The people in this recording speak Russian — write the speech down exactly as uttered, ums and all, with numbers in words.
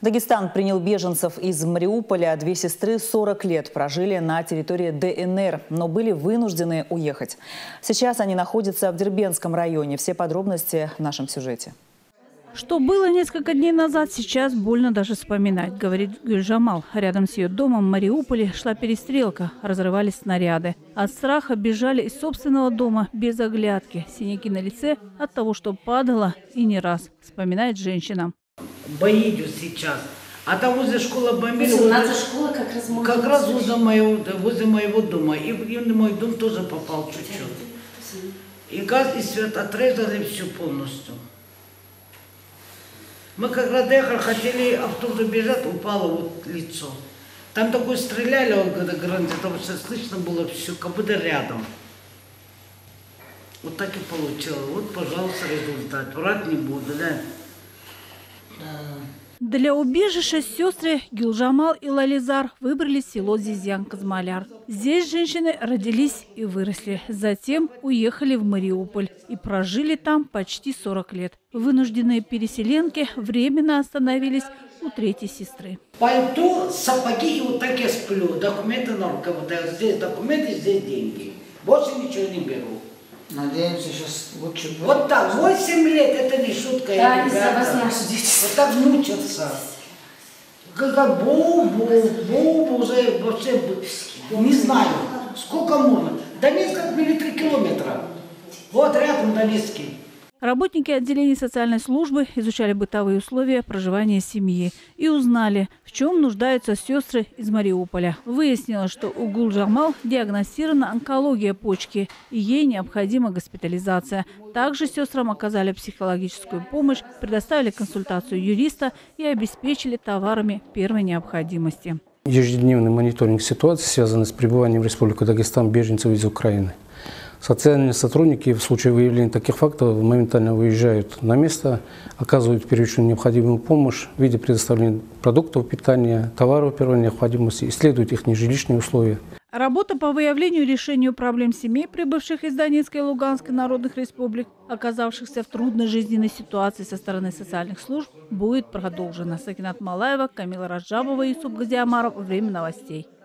Дагестан принял беженцев из Мариуполя. Две сестры сорок лет прожили на территории Дэ Эн Эр, но были вынуждены уехать. Сейчас они находятся в Дербентском районе. Все подробности в нашем сюжете. Что было несколько дней назад, сейчас больно даже вспоминать, говорит Гюльжамал. Рядом с ее домом в Мариуполе шла перестрелка, разрывались снаряды. От страха бежали из собственного дома без оглядки. Синяки на лице от того, что падала и не раз, вспоминает женщина. Бои идут сейчас. А там возле школы бомбили. Возле школы как раз Как раз возле моего, возле моего дома. И, и мой дом тоже попал чуть-чуть. И газ, и свет отрезали все полностью. Мы когда доехали, хотели оттуда бежать, упало вот лицо. Там такое стреляли, вот, когда гранаты, там все слышно было все, как будто рядом. Вот так и получилось. Вот, пожалуйста, результат. Врать не буду, да? Для убежища сестры Гюльжамал и Лализар выбрали село Зизян-Казмаляр. Здесь женщины родились и выросли. Затем уехали в Мариуполь и прожили там почти сорок лет. Вынужденные переселенки временно остановились у третьей сестры. Пальто, сапоги, и вот так я сплю. Документы на руках. Здесь документы, здесь деньги. Больше ничего не беру. Надеемся, сейчас лучше будет. Вот так, восемь лет, это не шутка. Да, из-за вас наши дети. Вот так мучатся. Как бу-бу-бу, уже вообще, не знаю, сколько можно. Донецк как три километра. Вот рядом Донецкий. Работники отделений социальной службы изучали бытовые условия проживания семьи и узнали, в чем нуждаются сестры из Мариуполя. Выяснилось, что у Гюльжамал диагностирована онкология почки и ей необходима госпитализация. Также сестрам оказали психологическую помощь, предоставили консультацию юриста и обеспечили товарами первой необходимости. Ежедневный мониторинг ситуации, связанный с пребыванием в Республике Дагестан беженцев из Украины. Социальные сотрудники в случае выявления таких фактов моментально выезжают на место, оказывают первичную необходимую помощь в виде предоставления продуктов питания, товаров первой необходимости, исследуют их нежилищные условия. Работа по выявлению и решению проблем семей, прибывших из Донецкой и Луганской народных республик, оказавшихся в трудной жизненной ситуации со стороны социальных служб, будет продолжена. Сакинат Малаева, Камила Раджабова и Юсуп Газиамаров. Время новостей.